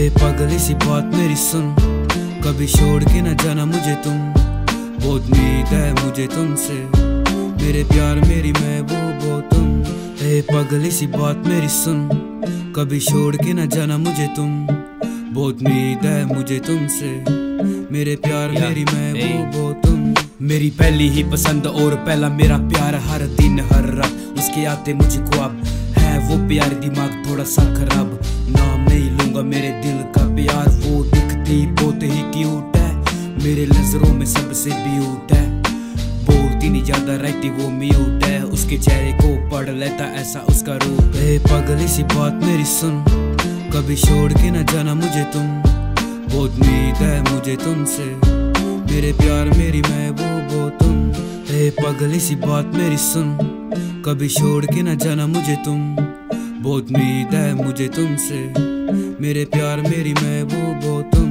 ए पगली सी बात मेरी सुन, कभी छोड़ के न जाना मुझे तुम। बहुत उम्मीद है मुझे तुमसे, मेरे प्यार मेरी महबूब हो तुम। ए पगली सी बात मेरी सुन, कभी छोड़ के न जाना मुझे तुम। बहुत उम्मीद है मुझे तुमसे, मेरे प्यार मेरी महबूब हो तुम। मेरी पहली ही पसंद और पहला मेरा प्यार, हर दिन हर रात उसके आते मुझे ख्वाब है। वो प्यार दिमाग थोड़ा सा खराब, नाम नहीं लूंगा मेरे दिल का प्यार। वो दिखती बहुत ही क्यूट है, मेरे नजरों में सबसे ब्यूट है। बोलती नहीं ज्यादा रहती वो म्यूट है, उसके चेहरे को पढ़ लेता ऐसा उसका रूप है। पगली सी बात मेरी सुन, कभी छोड़ के न जाना मुझे तुम। बहुत उम्मीद है मुझे तुमसे, मेरे प्यार मेरी महबूब हो तुम। ए पगली सी बात मेरी सुन, कभी छोड़ के न जाना मुझे तुम। बहुत उम्मीद है मुझे तुमसे, मेरे प्यार मेरी महबूब हो